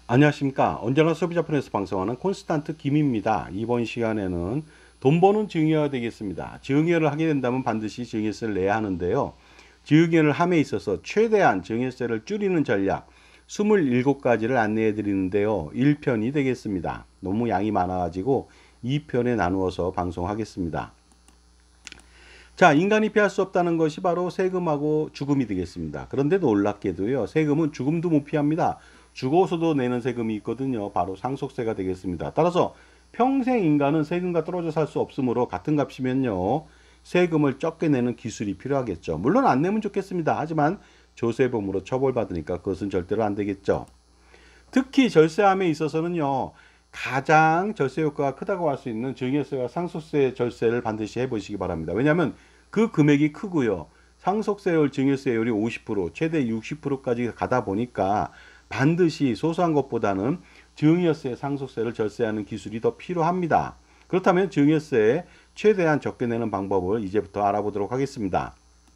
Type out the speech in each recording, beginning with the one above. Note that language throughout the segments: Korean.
안녕하십니까. 언제나 소비자폰에서 방송하는 콘스탄트 김입니다. 이번 시간에는 돈 버는 증여가 되겠습니다. 증여를 하게 된다면 반드시 증여세를 내야 하는데요. 증여를 함에 있어서 최대한 증여세를 줄이는 전략 27가지를 안내해 드리는데요. 1편이 되겠습니다. 너무 양이 많아가지고 2편에 나누어서 방송하겠습니다. 자, 인간이 피할 수 없다는 것이 바로 세금하고 죽음이 되겠습니다. 그런데 놀랍게도요, 세금은 죽음도 못 피합니다. 죽어서도 내는 세금이 있거든요. 바로 상속세가 되겠습니다. 따라서 평생 인간은 세금과 떨어져 살 수 없으므로 같은 값이면요, 세금을 적게 내는 기술이 필요하겠죠. 물론 안 내면 좋겠습니다. 하지만 조세범으로 처벌받으니까 그것은 절대로 안 되겠죠. 특히 절세함에 있어서는요, 가장 절세 효과가 크다고 할 수 있는 증여세와 상속세 절세를 반드시 해보시기 바랍니다. 왜냐하면 그 금액이 크고요. 상속세율, 증여세율이 50%, 최대 60%까지 가다 보니까 반드시 소소한 것보다는 증여세, 상속세를 절세하는 기술이 더 필요합니다. 그렇다면 증여세에 최대한 적게 내는 방법을 이제부터 알아보도록 하겠습니다.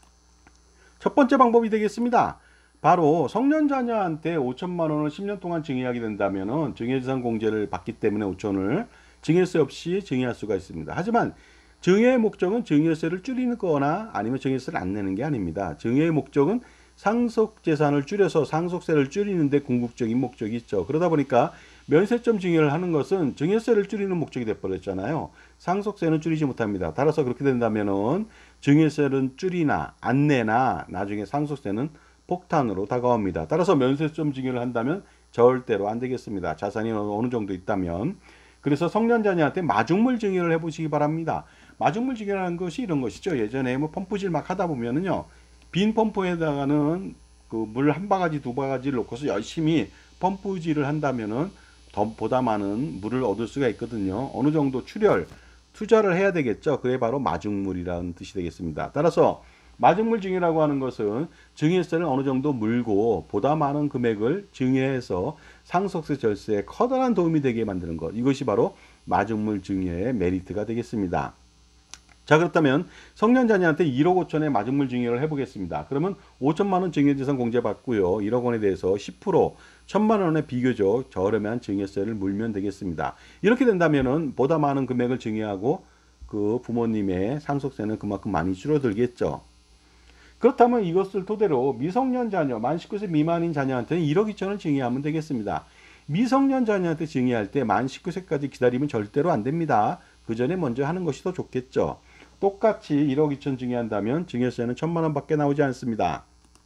첫 번째 방법이 되겠습니다. 바로 성년 자녀한테 5천만 원을 10년 동안 증여하게 된다면 증여재산 공제를 받기 때문에 5천을 증여세 없이 증여할 수가 있습니다. 하지만 증여의 목적은 증여세를 줄이는 거나 아니면 증여세를 안 내는 게 아닙니다. 증여의 목적은 상속재산을 줄여서 상속세를 줄이는데 궁극적인 목적이 있죠. 그러다 보니까 면세점 증여를 하는 것은 증여세를 줄이는 목적이 돼버렸잖아요. 상속세는 줄이지 못합니다. 따라서 그렇게 된다면은 증여세는 줄이나 안 내나 나중에 상속세는 폭탄으로 다가옵니다. 따라서 면세점 증여를 한다면 절대로 안 되겠습니다. 자산이 어느 정도 있다면. 그래서 성년자녀한테 마중물 증여를 해보시기 바랍니다. 마중물 증여라는 것이 이런 것이죠. 예전에 뭐 펌프질 막 하다 보면은요, 빈 펌프에다가는 그 물 한 바가지 두 바가지를 놓고서 열심히 펌프질을 한다면은 더 보다 많은 물을 얻을 수가 있거든요. 어느 정도 출혈 투자를 해야 되겠죠. 그게 바로 마중물이라는 뜻이 되겠습니다. 따라서 마중물 증여라고 하는 것은 증여세를 어느 정도 물고 보다 많은 금액을 증여해서 상속세 절세에 커다란 도움이 되게 만드는 것, 이것이 바로 마중물 증여의 메리트가 되겠습니다. 자, 그렇다면 성년 자녀한테 1억 5천의 마중물 증여를 해보겠습니다. 그러면 5천만 원 증여재산 공제받고요, 1억 원에 대해서 10%, 1천만 원의 비교적 저렴한 증여세를 물면 되겠습니다. 이렇게 된다면은 보다 많은 금액을 증여하고 그 부모님의 상속세는 그만큼 많이 줄어들겠죠. 그렇다면 이것을 토대로 미성년 자녀, 만 19세 미만인 자녀한테는 1억 2천을 증여하면 되겠습니다. 미성년 자녀한테 증여할 때 만 19세까지 기다리면 절대로 안 됩니다. 그 전에 먼저 하는 것이 더 좋겠죠. 똑같이 1억 2천 증여한다면 증여세는 1천만 원밖에 나오지 않습니다.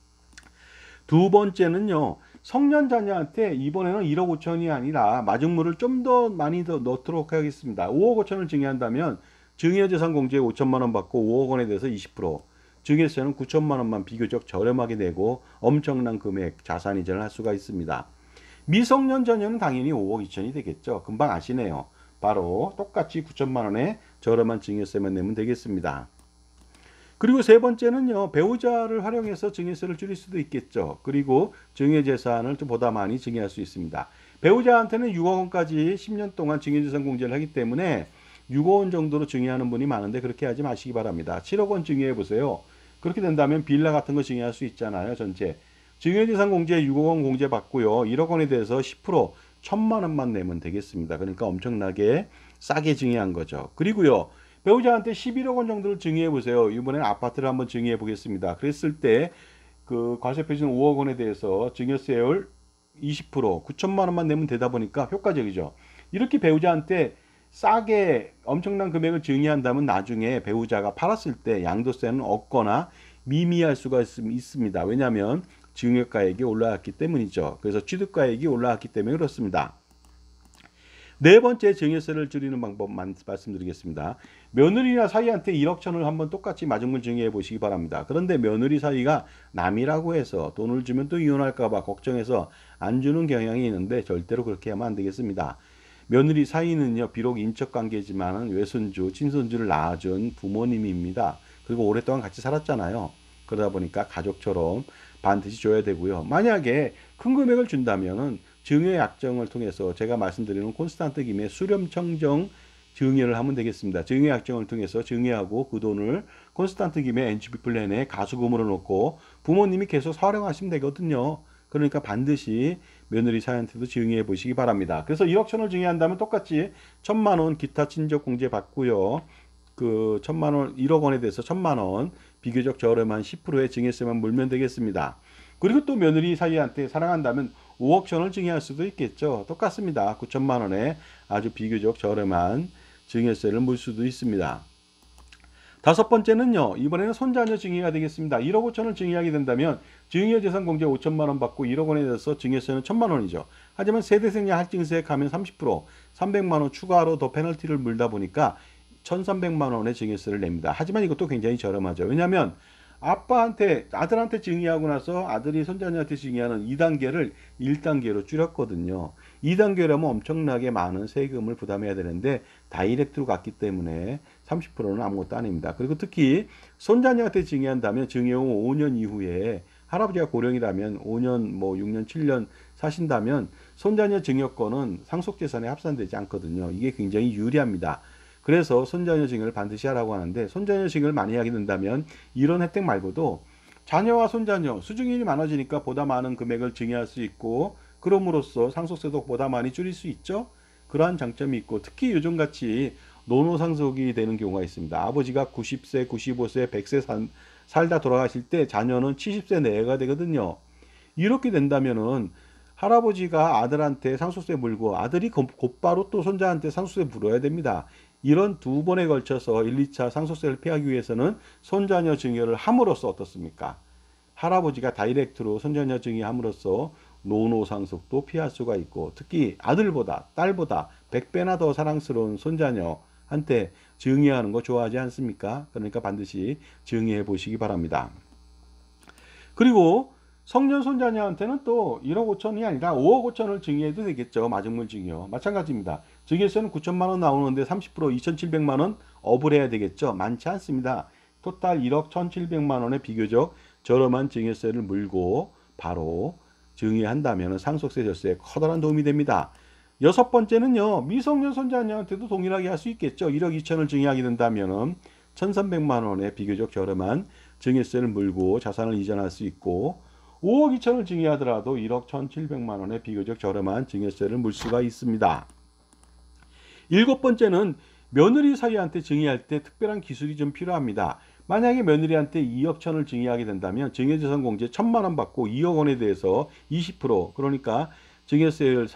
두 번째는요, 성년 자녀한테 이번에는 1억 5천이 아니라 마중물을 좀 더 많이 더 넣도록 하겠습니다. 5억 5천을 증여한다면 증여재산 공제에 5천만 원 받고 5억 원에 대해서 20%, 증여세는 9천만 원만 비교적 저렴하게 내고 엄청난 금액 자산 이전을 할 수가 있습니다. 미성년 자녀는 당연히 5억 2천이 되겠죠. 금방 아시네요. 바로 똑같이 9천만 원의 저렴한 증여세만 내면 되겠습니다. 그리고 세 번째는요, 배우자를 활용해서 증여세를 줄일 수도 있겠죠. 그리고 증여재산을 좀 보다 많이 증여할 수 있습니다. 배우자한테는 6억 원까지 10년 동안 증여재산 공제를 하기 때문에 6억 원 정도로 증여하는 분이 많은데 그렇게 하지 마시기 바랍니다. 7억 원 증여해 보세요. 그렇게 된다면 빌라 같은 거 증여할 수 있잖아요. 전체 증여재산 공제 6억 원 공제 받고요, 1억 원에 대해서 10%, 1천만 원만 내면 되겠습니다. 그러니까 엄청나게 싸게 증여한 거죠. 그리고요, 배우자한테 11억 원 정도를 증여해 보세요. 이번엔 아파트를 한번 증여해 보겠습니다. 그랬을 때 그 과세 표준 5억 원에 대해서 증여세율 20%, 9천만 원만 내면 되다 보니까 효과적이죠. 이렇게 배우자한테 싸게 엄청난 금액을 증여한다면 나중에 배우자가 팔았을 때 양도세는 없거나 미미할 수가 있습니다. 왜냐하면 증여가액이 올라왔기 때문이죠. 그래서 취득가액이 올라왔기 때문에 그렇습니다. 네 번째, 증여세를 줄이는 방법만 말씀드리겠습니다. 며느리나 사위한테 1억 천을 한번 똑같이 마중물 증여해 보시기 바랍니다. 그런데 며느리 사위가 남이라고 해서 돈을 주면 또 이혼할까봐 걱정해서 안 주는 경향이 있는데 절대로 그렇게 하면 안 되겠습니다. 며느리 사위는요, 비록 인척관계지만 외손주, 친손주를 낳아준 부모님입니다. 그리고 오랫동안 같이 살았잖아요. 그러다 보니까 가족처럼 반드시 줘야 되고요. 만약에 큰 금액을 준다면은 증여 약정을 통해서 제가 말씀드리는 콘스탄트 김의 수렴청정 증여를 하면 되겠습니다. 증여 약정을 통해서 증여하고 그 돈을 콘스탄트 김의 NGP 플랜에 가수금으로 넣고 부모님이 계속 활용하시면 되거든요. 그러니까 반드시 며느리 사유한테도 증여해 보시기 바랍니다. 그래서 1억 1천을 증여한다면 똑같이 1천만 원 기타 친족 공제 받고요. 그 1천만 원, 1억 원에 대해서 1천만 원 비교적 저렴한 10%의 증여세만 물면 되겠습니다. 그리고 또 며느리 사위한테 사랑한다면 5억 천을 증여할 수도 있겠죠. 똑같습니다. 9천만 원에 아주 비교적 저렴한 증여세를 물 수도 있습니다. 다섯 번째는요. 이번에는 손자녀 증여가 되겠습니다. 1억 5천을 증여하게 된다면 증여재산 공제 5천만 원 받고 1억 원에 대해서 증여세는 1천만 원이죠. 하지만 세대생략 할증세 가면 30%, 300만 원 추가로 더 페널티를 물다 보니까 1,300만 원의 증여세를 냅니다. 하지만 이것도 굉장히 저렴하죠. 왜냐하면 아들한테 증여하고 나서 아들이 손자녀한테 증여하는 2단계를 1단계로 줄였거든요. 2단계라면 엄청나게 많은 세금을 부담해야 되는데 다이렉트로 갔기 때문에 30%는 아무것도 아닙니다. 그리고 특히 손자녀한테 증여한다면 증여 후 5년 이후에 할아버지가 고령이라면 5년, 6년, 7년 사신다면 손자녀 증여권은 상속재산에 합산되지 않거든요. 이게 굉장히 유리합니다. 그래서 손자녀 증여를 반드시 하라고 하는데 손자녀 증여를 많이 하게 된다면 이런 혜택 말고도 자녀와 손자녀 수중인이 많아지니까 보다 많은 금액을 증여할 수 있고 그럼으로써 상속세도 보다 많이 줄일 수 있죠. 그러한 장점이 있고 특히 요즘같이 노노상속이 되는 경우가 있습니다. 아버지가 90세, 95세, 100세 살다 돌아가실 때 자녀는 70세 내외가 되거든요. 이렇게 된다면은 할아버지가 아들한테 상속세 물고 아들이 곧바로 또 손자한테 상속세 물어야 됩니다. 이런 두 번에 걸쳐서 1, 2차 상속세를 피하기 위해서는 손자녀 증여를 함으로써 어떻습니까? 할아버지가 다이렉트로 손자녀 증여함으로써 노노상속도 피할 수가 있고 특히 아들보다 딸보다 100배나 더 사랑스러운 손자녀한테 증여하는 거 좋아하지 않습니까? 그러니까 반드시 증여해 보시기 바랍니다. 그리고 성년 손자녀한테는 또 1억 5천이 아니라 5억 5천을 증여해도 되겠죠. 마중물 증여. 마찬가지입니다. 증여세는 9천만 원 나오는데 30% 2,700만 원 업을 해야 되겠죠. 많지 않습니다. 토탈 1억 1,700만 원의 비교적 저렴한 증여세를 물고 바로 증여한다면 상속세 절세에 커다란 도움이 됩니다. 여섯 번째는요. 미성년 손자녀한테도 동일하게 할 수 있겠죠. 1억 2천을 증여하게 된다면 1,300만 원의 비교적 저렴한 증여세를 물고 자산을 이전할 수 있고 5억 2천을 증여하더라도 1억 1,700만 원의 비교적 저렴한 증여세를 물 수가 있습니다. 일곱 번째는 며느리 사위한테 증여할 때 특별한 기술이 좀 필요합니다. 만약에 며느리한테 2억 천을 증여하게 된다면 증여재산 공제 1,000만 원 받고 2억 원에 대해서 20% 그러니까 증여세는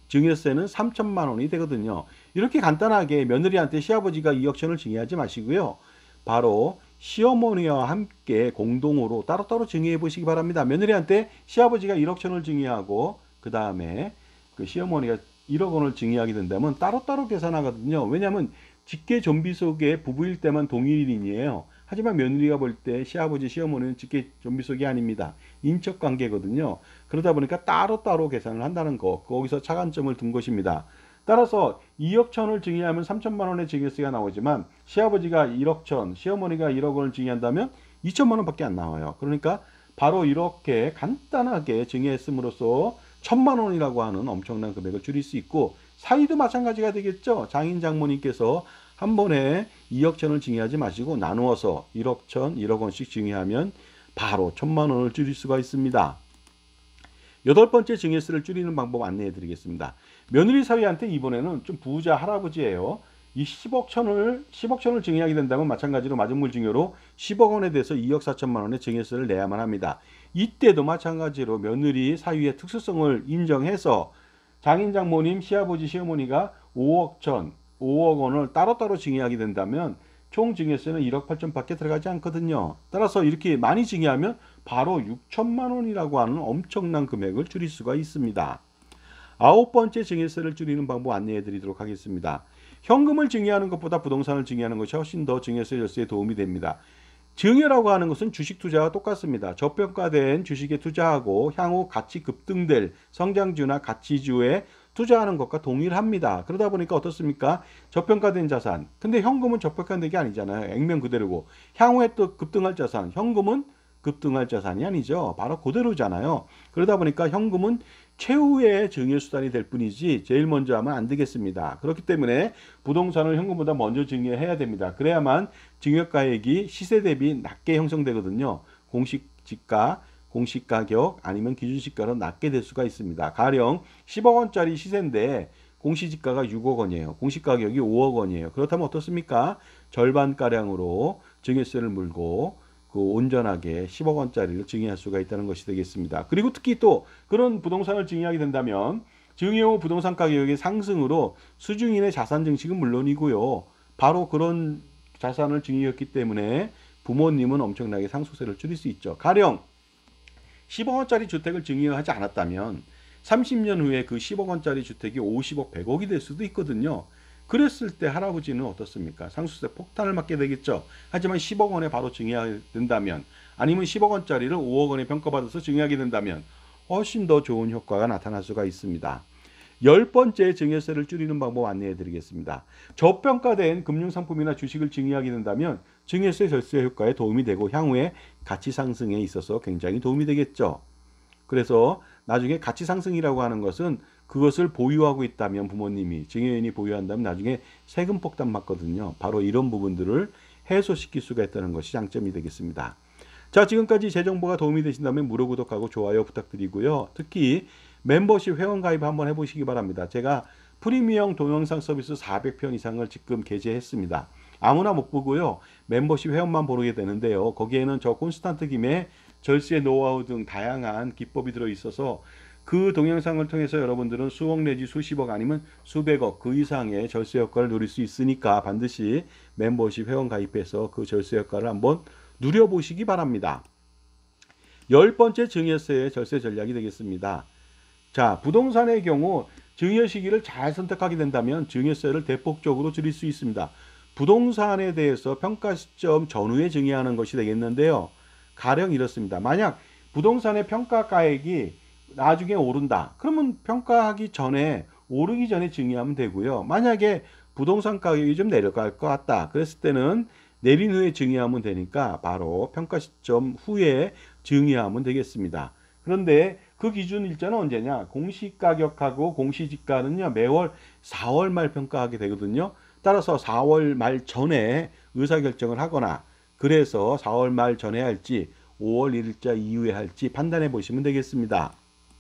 3천만 원이 되거든요. 이렇게 간단하게 며느리한테 시아버지가 2억 천을 증여하지 마시고요. 바로 시어머니와 함께 공동으로 따로따로 증여해 보시기 바랍니다. 며느리한테 시아버지가 1억 천을 증여하고 그 다음에 그 시어머니가 1억 원을 증여하게 된다면 따로따로 계산하거든요. 왜냐하면 직계 좀비 속에 부부일 때만 동일인이에요. 하지만 며느리가 볼 때 시아버지, 시어머니는 직계 좀비 속이 아닙니다. 인척 관계거든요. 그러다 보니까 따로따로 계산을 한다는 거, 거기서 차관점을 둔 것입니다. 따라서 2억 천을 증여하면 3천만 원의 증여세가 나오지만 시아버지가 1억 천, 시어머니가 1억 원을 증여한다면 2천만 원밖에 안 나와요. 그러니까 바로 이렇게 간단하게 증여했음으로써 1,000만 원이라고 하는 엄청난 금액을 줄일 수 있고 사위도 마찬가지가 되겠죠. 장인 장모님께서 한 번에 2억 천을 증여하지 마시고 나누어서 1억 천, 1억 원씩 증여하면 바로 1,000만 원을 줄일 수가 있습니다. 여덟 번째 증여세를 줄이는 방법 안내해 드리겠습니다. 며느리 사위한테 이번에는 좀 부자 할아버지예요. 이 10억 천을 증여하게 된다면 마찬가지로 마중물 증여로 10억 원에 대해서 2억 4천만 원의 증여세를 내야만 합니다. 이때도 마찬가지로 며느리 사위의 특수성을 인정해서 장인 장모님, 시아버지, 시어머니가 5억 원을 따로따로 증여하게 된다면 총 증여세는 1억 8천 밖에 들어가지 않거든요. 따라서 이렇게 많이 증여하면 바로 6천만 원이라고 하는 엄청난 금액을 줄일 수가 있습니다. 아홉 번째 증여세를 줄이는 방법 안내해 드리도록 하겠습니다. 현금을 증여하는 것보다 부동산을 증여하는 것이 훨씬 더 증여세 절세에 도움이 됩니다. 증여라고 하는 것은 주식 투자와 똑같습니다. 저평가된 주식에 투자하고 향후 가치 급등될 성장주나 가치주에 투자하는 것과 동일합니다. 그러다 보니까 어떻습니까? 저평가된 자산. 근데 현금은 저평가된 게 아니잖아요. 액면 그대로고. 향후에 또 급등할 자산. 현금은 급등할 자산이 아니죠. 바로 그대로잖아요. 그러다 보니까 현금은 최후의 증여수단이 될 뿐이지 제일 먼저 하면 안 되겠습니다. 그렇기 때문에 부동산을 현금보다 먼저 증여해야 됩니다. 그래야만 증여가액이 시세 대비 낮게 형성되거든요. 공시지가 공시가격 아니면 기준시가로 낮게 될 수가 있습니다. 가령 10억 원짜리 시세인데 공시지가가 6억 원이에요. 공시가격이 5억 원이에요. 그렇다면 어떻습니까? 절반가량으로 증여세를 물고 그 온전하게 10억 원짜리를 증여할 수가 있다는 것이 되겠습니다. 그리고 특히 또 그런 부동산을 증여하게 된다면 증여 후 부동산 가격의 상승으로 수중인의 자산 증식은 물론이고요. 바로 그런 자산을 증여했기 때문에 부모님은 엄청나게 상속세를 줄일 수 있죠. 가령 10억 원짜리 주택을 증여하지 않았다면 30년 후에 그 10억 원짜리 주택이 50억, 100억이 될 수도 있거든요. 그랬을 때 할아버지는 어떻습니까? 상속세 폭탄을 맞게 되겠죠. 하지만 10억 원에 바로 증여하게 된다면 아니면 10억 원짜리를 5억 원에 평가받아서 증여하게 된다면 훨씬 더 좋은 효과가 나타날 수가 있습니다. 10번째 증여세를 줄이는 방법 안내해 드리겠습니다. 저평가된 금융상품이나 주식을 증여하게 된다면 증여세 절세 효과에 도움이 되고 향후에 가치 상승에 있어서 굉장히 도움이 되겠죠. 그래서 나중에 가치 상승이라고 하는 것은 그것을 보유하고 있다면 부모님이 증여인이 보유한다면 나중에 세금 폭탄 맞거든요. 바로 이런 부분들을 해소시킬 수가 있다는 것이 장점이 되겠습니다. 자, 지금까지 제 정보가 도움이 되신다면 무료 구독하고 좋아요 부탁드리고요. 특히 멤버십 회원 가입 한번 해보시기 바랍니다. 제가 프리미엄 동영상 서비스 400편 이상을 지금 게재했습니다. 아무나 못 보고요. 멤버십 회원만 보게 되는데요. 거기에는 저 콘스탄트 김의 절세 노하우 등 다양한 기법이 들어있어서 그 동영상을 통해서 여러분들은 수억 내지 수십억 아니면 수백억 그 이상의 절세 효과를 누릴 수 있으니까 반드시 멤버십 회원 가입해서 그 절세 효과를 한번 누려보시기 바랍니다. 10번째 증여세의 절세 전략이 되겠습니다. 자, 부동산의 경우 증여 시기를 잘 선택하게 된다면 증여세를 대폭적으로 줄일 수 있습니다. 부동산에 대해서 평가 시점 전후에 증여하는 것이 되겠는데요. 가령 이렇습니다. 만약 부동산의 평가가액이 나중에 오른다. 그러면 평가하기 전에 오르기 전에 증여하면 되고요. 만약에 부동산 가격이 좀 내려갈 것 같다. 그랬을 때는 내린 후에 증여하면 되니까 바로 평가 시점 후에 증여하면 되겠습니다. 그런데 그 기준 일자는 언제냐? 공시가격하고 공시지가는요, 매월 4월 말 평가하게 되거든요. 따라서 4월 말 전에 의사결정을 하거나 그래서 4월 말 전에 할지 5월 1일자 이후에 할지 판단해 보시면 되겠습니다.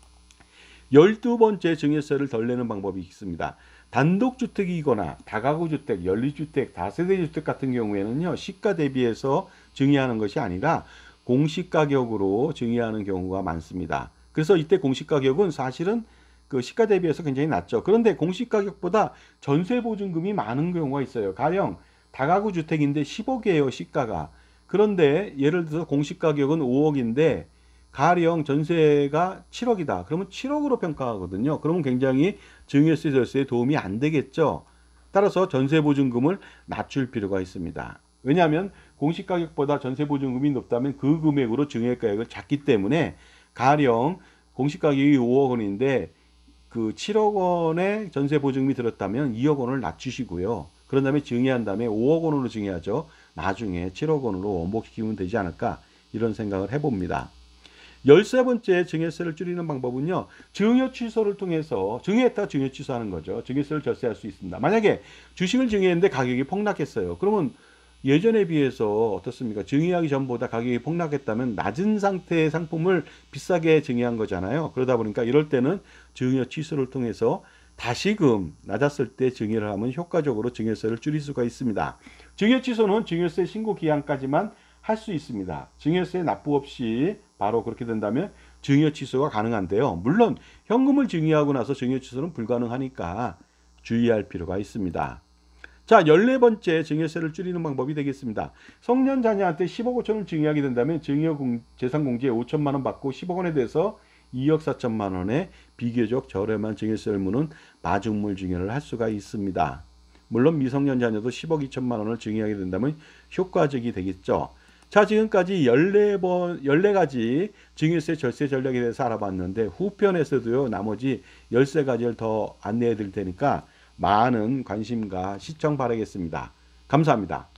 12번째 증여세를 덜 내는 방법이 있습니다. 단독주택이거나 다가구주택, 연립주택, 다세대주택 같은 경우에는요, 시가 대비해서 증여하는 것이 아니라 공시가격으로 증여하는 경우가 많습니다. 그래서 이때 공시가격은 사실은 그 시가 대비해서 굉장히 낮죠. 그런데 공시가격보다 전세보증금이 많은 경우가 있어요. 가령 다가구 주택인데 10억이에요, 시가가. 그런데 예를 들어서 공시가격은 5억인데 가령 전세가 7억이다. 그러면 7억으로 평가하거든요. 그러면 굉장히 증여세 절세에 도움이 안 되겠죠. 따라서 전세보증금을 낮출 필요가 있습니다. 왜냐하면 공시가격보다 전세보증금이 높다면 그 금액으로 증여가액을 잡기 때문에 가령 공시가격이 5억 원인데 그 7억 원의 전세보증금이 들었다면 2억 원을 낮추시고요. 그런 다음에 증여한 다음에 5억 원으로 증여하죠. 나중에 7억 원으로 원복시키면 되지 않을까 이런 생각을 해봅니다. 13번째 증여세를 줄이는 방법은요. 증여 취소를 통해서 증여했다 증여 취소하는 거죠. 증여세를 절세할 수 있습니다. 만약에 주식을 증여했는데 가격이 폭락했어요. 그러면 예전에 비해서 어떻습니까? 증여하기 전보다 가격이 폭락했다면 낮은 상태의 상품을 비싸게 증여한 거잖아요. 그러다 보니까 이럴 때는 증여 취소를 통해서 다시금 낮았을 때 증여를 하면 효과적으로 증여세를 줄일 수가 있습니다. 증여 취소는 증여세 신고 기한까지만 할 수 있습니다. 증여세 납부 없이 바로 그렇게 된다면 증여 취소가 가능한데요. 물론 현금을 증여하고 나서 증여 취소는 불가능하니까 주의할 필요가 있습니다. 자, 14번째 증여세를 줄이는 방법이 되겠습니다. 성년 자녀한테 10억 5천을 증여하게 된다면 재산공제에 5천만 원 받고 10억 원에 대해서 2억 4천만 원의 비교적 저렴한 증여세를 무는 마중물 증여를 할 수가 있습니다. 물론 미성년 자녀도 10억 2천만 원을 증여하게 된다면 효과적이 되겠죠. 자, 지금까지 14가지 증여세 절세 전략에 대해서 알아봤는데 후편에서도요, 나머지 13가지를 더 안내해 드릴 테니까 많은 관심과 시청 바라겠습니다. 감사합니다.